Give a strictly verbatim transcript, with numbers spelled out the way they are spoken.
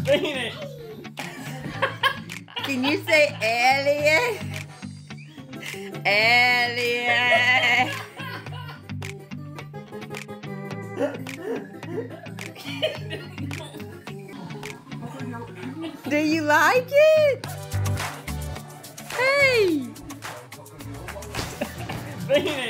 Phoenix. Can you say Elliott? Elliott. Do you like it? Hey! Phoenix.